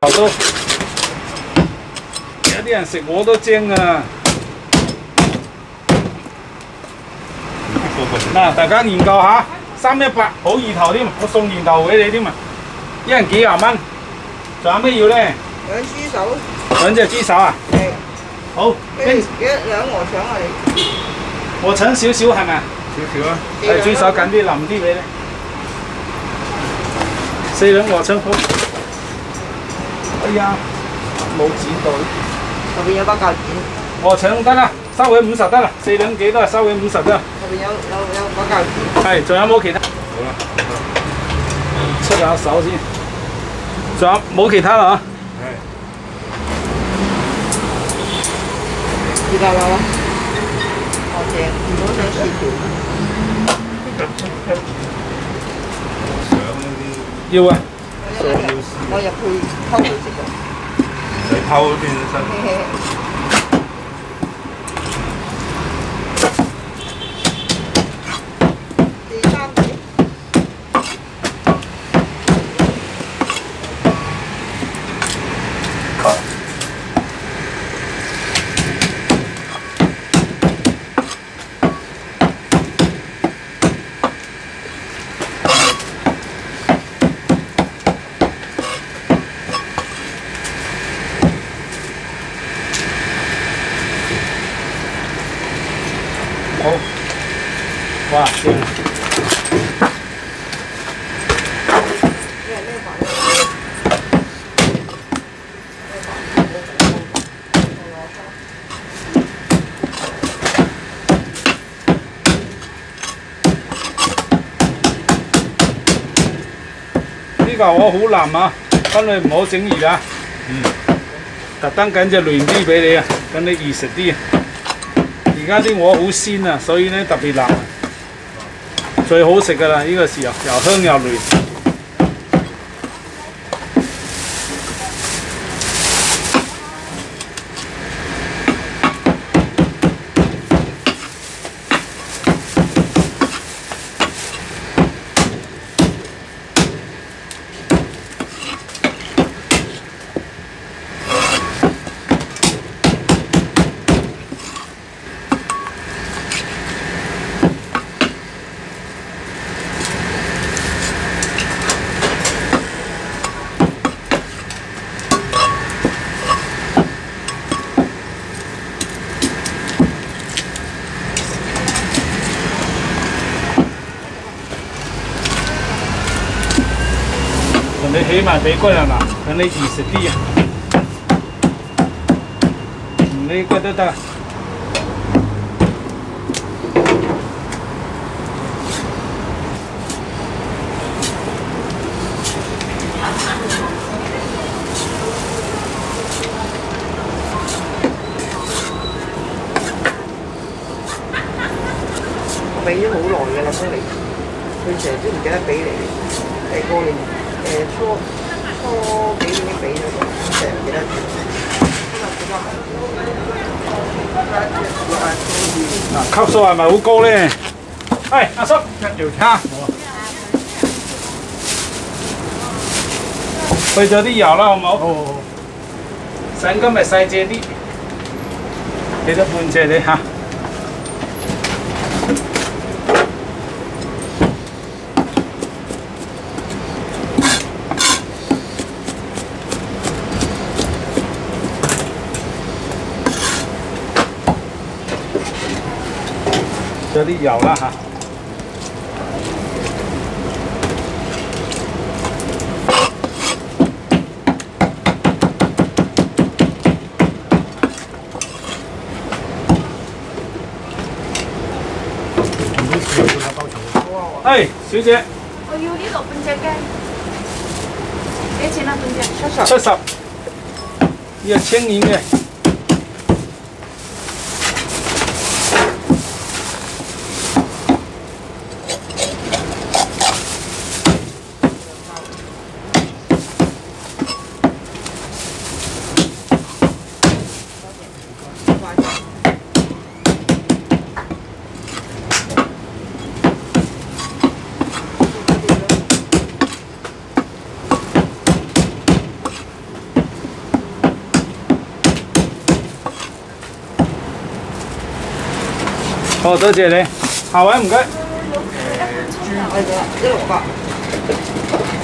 炒豆腐，有啲人食我都精啊！嗱，大家研究下，318好意頭添，我送年頭俾你添啊！一人幾廿蚊。仲有咩要咧？ 兩豬手。 兩隻豬手啊？係。好。 跟住兩鵝腸啊你。 鵝腸少少係咪啊？少少啊。係豬手緊啲，腍啲俾你。4兩鵝腸好。哎呀，冇剪到。 後邊有把鉸剪。 鵝腸得啦，收佢50得啦，4兩幾都係收佢50得。 後邊有把鉸剪。係， 仲有冇其他？好啦，出下手先。仲有冇其他啦？係。 知道啦。好正，唔好想切條。 要啊。 我入去溝嚟食㗎。 唔使溝變身。 好，哇，正！呢嚿我好腍啊，分你唔好整熱啊。特登緊隻嫩啲俾你啊，等你易食啲啊。而家啲鵝好鮮啊，所以咧特別腍，最好食噶啦！呢個時候又香又嫩。同你起埋鼻骨係嘛？等你易食啲啊！唔理骨都得。 我俾咗好耐嘅啦，幫你，佢成日都唔記得俾你，過年。初幾已經俾咗，成日唔記得住。 嗱，級數係咪好高咧？係，阿叔，一條叉。去咗啲油啦，好唔好？好。想今日細隻啲，俾咗半隻你嚇。咗啲油啦嚇，係小姐。 我要呢度半隻雞，幾錢啊？半隻 70，呢個青銀嘅。 好多謝你，下位唔該。 豬係㗎，168。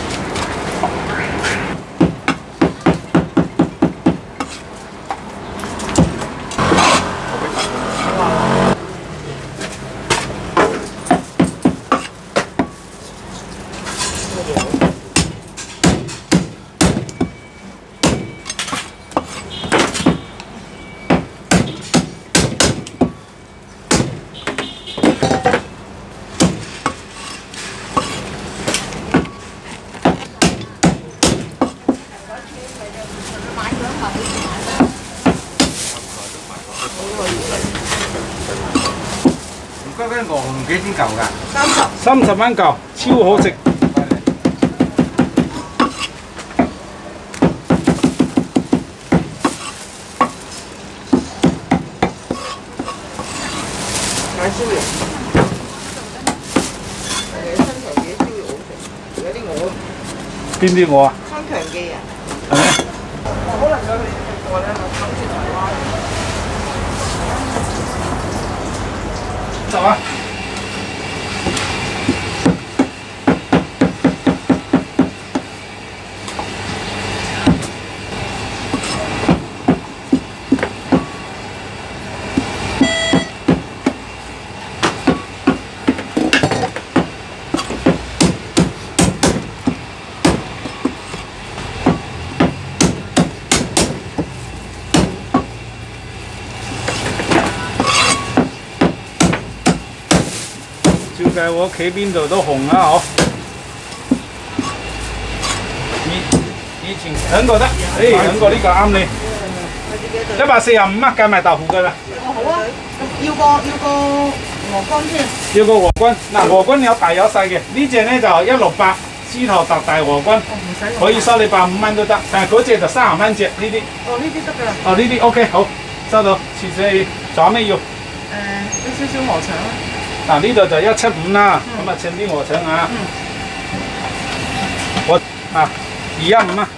嗰間鵝紅幾錢嚿㗎 ？30蚊嚿，超好食。 買燒肉，新強記燒肉好食，有啲鵝。 邊啲鵝啊？ 新強記啊！ 係咩？ 我可能有你食過咧，我諗住台灣。 走啊！照計我屋企邊度都紅啦，嗬！以前兩個得，兩個呢個啱你。145啊，計埋豆腐㗎啦。 好啊，要個鵝肝先。 要個鵝肝，嗱鵝肝有大有細嘅，呢只咧就168，豬頭特大鵝肝，可以收你85蚊都得，但係嗰只就30蚊隻呢啲。 哦，呢啲得㗎啦。 哦，呢啲 OK 好，收到。謝謝你，仲有咩要？ 有少少鵝腸啦。 嗱呢度就175啦，咁啊稱啲鵝腸啊，我啊215啊。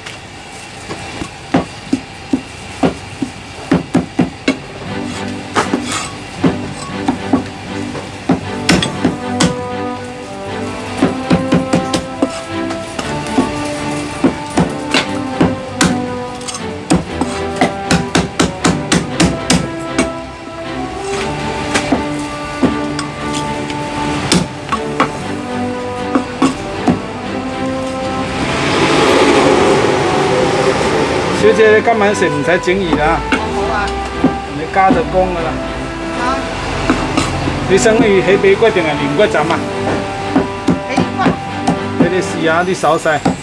小姐，你今晚食唔使整熱啊？ 好啊。 你加咗工噶啦。 嚇？ 你想要起髀骨定係連骨枕啊？ 起骨。 俾你試下啲手勢。